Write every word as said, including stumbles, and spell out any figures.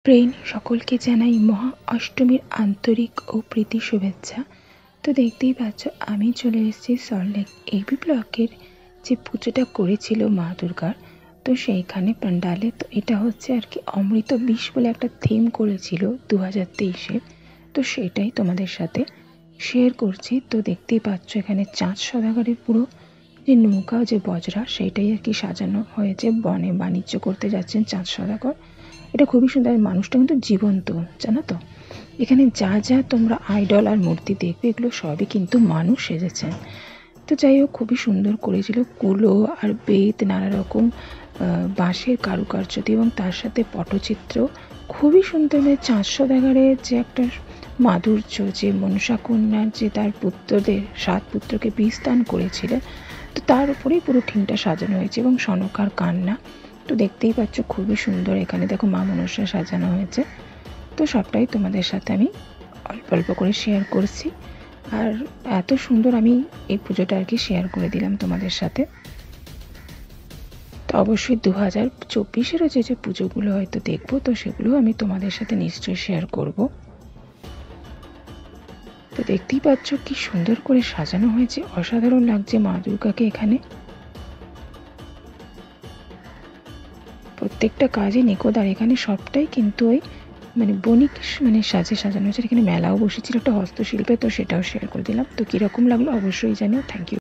Train সকলকে জানাই মহা অষ্টমীর আন্তরিক ও প্রীতি শুভেচ্ছা। তো দেখতেই পাচ্ছ আমি চলে এসেছি সল্টলেক এবি ব্লকের যে পুজোটা করেছিল মা দুর্গার, তো সেইখানে প্যান্ডালে। তো এটা হচ্ছে আর কি অমৃত বিষ বলে একটা থিম করেছিল দু হাজার তেইশে, তো সেটাই তোমাদের সাথে শেয়ার করছি। তো দেখতেই পাচ্ছ এখানে চাঁদ সদাগরের পুরো যে নৌকা যে বজরা সেইটাই আর কি সাজানো হয়েছে। বনে বাণিজ্য করতে যাচ্ছেন চাঁদ সদাগর, এটা খুবই সুন্দর। মানুষটা কিন্তু জীবন্ত, জানো তো। এখানে যা যা তোমরা আইডল আর মূর্তি দেখবে এগুলো সবই কিন্তু মানুষ সেজেছেন। তো যাই হোক, খুবই সুন্দর করেছিল। কুলো আর বেত, নানা রকম বাঁশের কারুকার্য দিয়ে, এবং তার সাথে পটচিত্র খুবই সুন্দর। মানে চাঁদ সদাগরের যে একটা মাধুর্য, যে মনসা কন্যার যে তার পুত্রদের সাত পুত্রকে বিষ দান করেছিলেন, তো তার উপরেই পুরো থিমটা সাজানো হয়েছে। এবং সনকার কান্না তো দেখতেই পাচ্ছ খুবই সুন্দর। এখানে দেখো মা মনসা সাজানো হয়েছে। তো সবটাই তোমাদের সাথে আমি অল্প অল্প করে শেয়ার করছি, আর এত সুন্দর আমি এই পুজোটা আর কি শেয়ার করে দিলাম তোমাদের সাথে। তো অবশ্যই দু হাজার চব্বিশেরও যে যে পুজোগুলো হয়তো দেখবো, তো সেগুলো আমি তোমাদের সাথে নিশ্চয়ই শেয়ার করব। তো দেখতেই পাচ্ছ কি সুন্দর করে সাজানো হয়েছে, অসাধারণ লাগছে মা দুর্গাকে এখানে। প্রত্যেকটা কাজে নিখুঁত, আর এখানে সবটাই কিন্তু ওই মানে বণিক মানে সাজে সাজানো হয়েছে। এখানে মেলাও বসেছিল একটা হস্তশিল্পে, তো সেটাও শেয়ার করে দিলাম। তো কীরকম লাগলো অবশ্যই জানিও। Thank you.